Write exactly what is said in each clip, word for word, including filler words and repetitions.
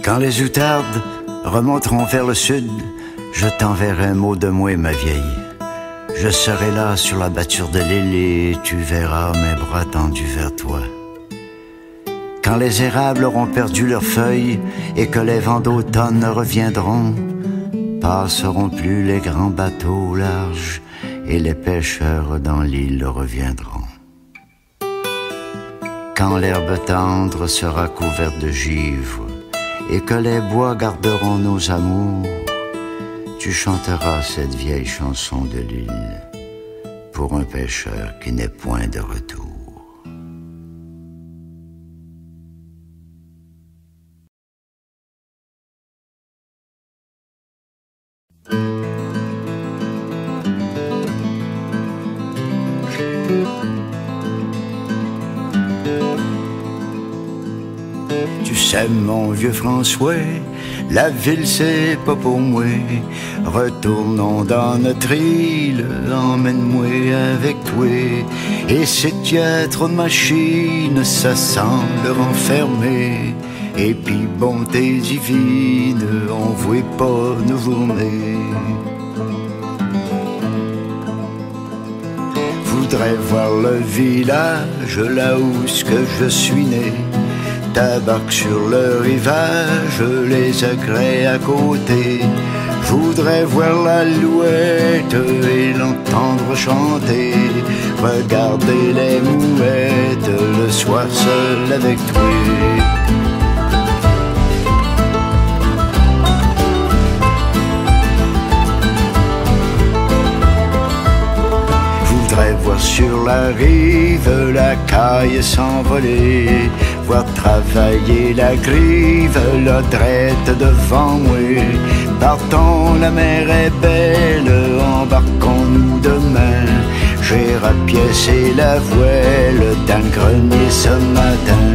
Quand les outardes remonteront vers le sud, je t'enverrai un mot de moi, ma vieille. Je serai là sur la batture de l'île et tu verras mes bras tendus vers toi. Quand les érables auront perdu leurs feuilles et que les vents d'automne reviendront, passeront plus les grands bateaux au large et les pêcheurs dans l'île reviendront. Quand l'herbe tendre sera couverte de givre et que les bois garderont nos amours, tu chanteras cette vieille chanson de l'île pour un pêcheur qui n'est point de retour. Tu sais, mon vieux François, la ville c'est pas pour moi. Retournons dans notre île, emmène-moi avec toi. Et si tu as trop de machines, ça semble renfermer. Et puis bonté divine, on voit pas nos journées. Voudrais voir le village là où ce que je suis né. Tabac sur le rivage, les agrès à côté. Je voudrais voir l'alouette et l'entendre chanter. Regarder les mouettes le soir seul avec toi. Voir sur la rive la caille s'envoler, voir travailler la grive, la drette devant moi. Partons, la mer est belle, embarquons-nous demain. J'ai rapiécé la voile d'un grenier ce matin.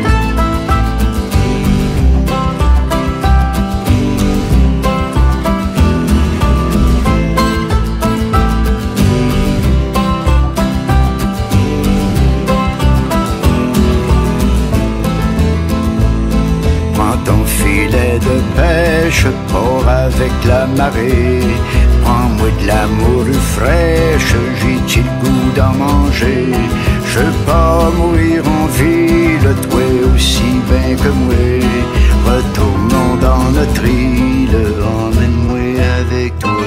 De pêche, pars avec la marée. Prends-moi de la morue fraîche, j'ai-tu le goût d'en manger. Je veux pas mourir en ville, toi aussi bien que moi. Retournons dans notre île, emmène-moi avec toi.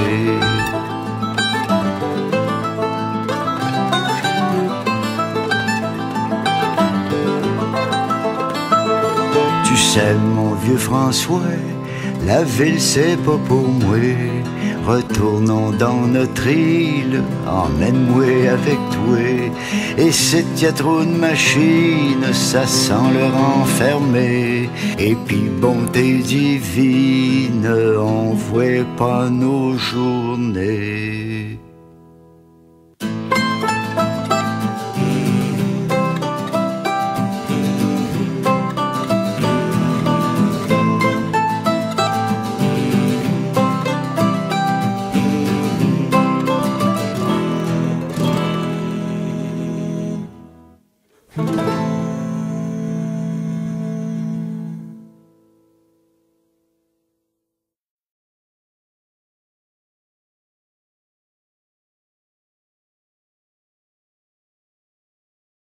Tu sais, mon vieux François, la ville c'est pas pour moi. Retournons dans notre île, emmène-moi avec toi. Et si y a trop de machines, ça sent le renfermer. Et puis bonté divine, on voit pas nos journées.